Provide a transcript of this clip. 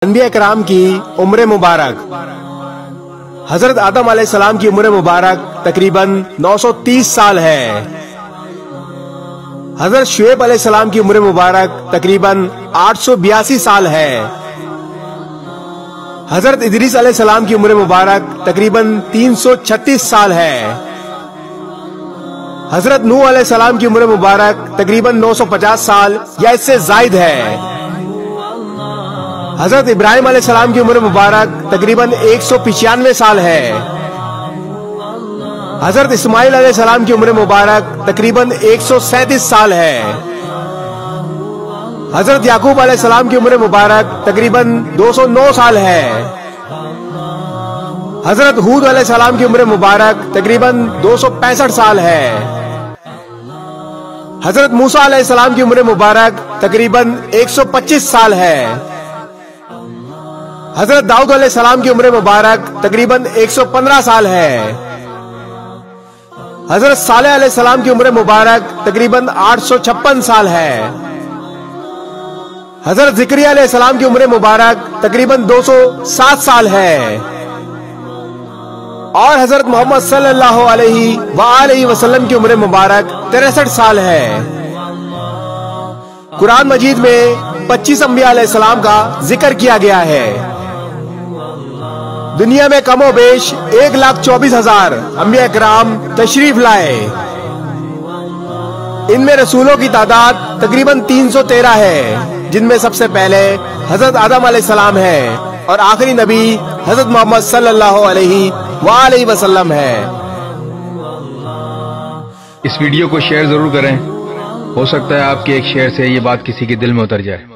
انبیاء کرام کی عمر مبارک۔ حضرت آدم علیہ السلام کی عمر مبارک تقریباً 930 سال ہے۔ حضرت شعیب علیہ السلام کی عمر مبارک تقریباً 882 سال ہے۔ حضرت ادریس علیہ السلام کی عمر مبارک تقریباً 336 سال ہے۔ حضرت نوح علیہ السلام کی عمر مبارک تقریباً 950 سال یا اس سے زائد ہے۔ حضرت ابراہیم علیہ السلام کی عمر مبارک تقریباً 195 سال ہے۔ حضرت اسماعیل علیہ السلام کی عمر مبارک تقریباً 137 سال ہے۔ حضرت یعقوب علیہ السلام کی عمر مبارک تقریباً 209 سال ہے۔ حضرت ہود علیہ السلام کی عمر مبارک تقریباً 265 سال ہے۔ حضرت موسیٰ علیہ السلام کی عمر مبارک تقریباً 125 سال ہے۔ حضرت داؤد علیہ السلام کی عمر مبارک تقریباً 115 سال ہے۔ حضرت صالح علیہ السلام کی عمر مبارک تقریباً 856 سال ہے۔ حضرت زکریا علیہ السلام کی عمر مبارک تقریباً 207 سال ہے۔ اور حضرت محمد صلی اللہ علیہ وآلہ وسلم کی عمر مبارک 63 سال ہے۔ قرآن مجید میں 25 انبیاء علیہ السلام کا ذکر کیا گیا ہے۔ دنیا میں کم و بیش 1,24,000 انبیاء کرام تشریف لائے۔ ان میں رسولوں کی تعداد تقریباً 313 ہے، جن میں سب سے پہلے حضرت آدم علیہ السلام ہے اور آخری نبی حضرت محمد صلی اللہ علیہ وآلہ وسلم ہے۔ اس ویڈیو کو شیئر ضرور کریں، ہو سکتا ہے آپ کے ایک شیئر سے یہ بات کسی کے دل میں اتر جائے۔